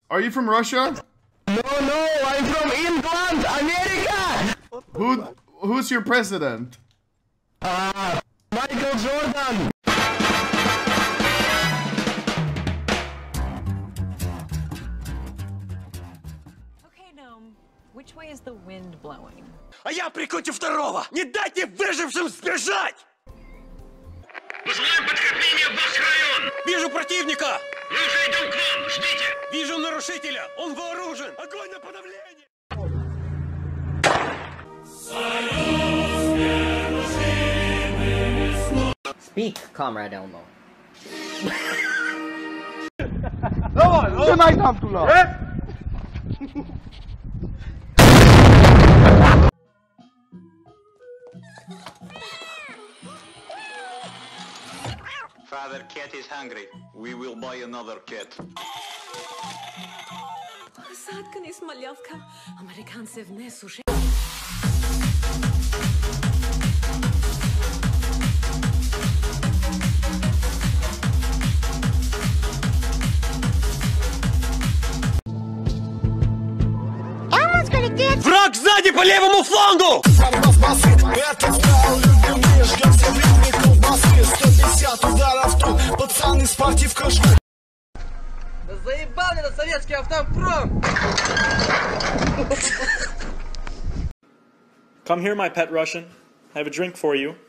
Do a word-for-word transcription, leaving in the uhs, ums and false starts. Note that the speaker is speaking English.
Are you from Russia? No, no, I'm from England, America! Who, who's your president? Uh, Michael Jordan! Okay, Gnome, which way is the wind blowing? А я прикончу второго! Не дайте выжившим сбежать! Посылаем подкрепление в ваш район! Вижу противника! Мы уже идем к вам, ждите! Вижу нарушителя! Он вооружен! Огонь на подавление! Speak, Comrade Elmo. Trzymaj tam tu, no! Father cat is hungry. We will buy another cat. Заткнись, малявка. Американці вниз уже. Враг сзади по левому флангу! Да заебал мне на советский автопром! Come here, my pet Russian. I have a drink for you.